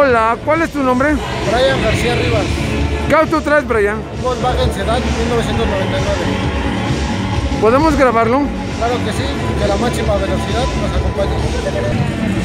Hola, ¿cuál es tu nombre? Brian García Rivas. ¿Qué auto traes, Brian? Volkswagen Sedan 1999. ¿Podemos grabarlo? Claro que sí, que la máxima velocidad nos acompañe.